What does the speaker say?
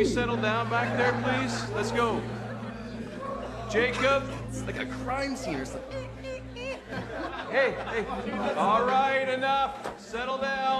we settle down back there, please? Let's go. Jacob. It's like a crime scene or something. Hey. All right, enough. Settle down.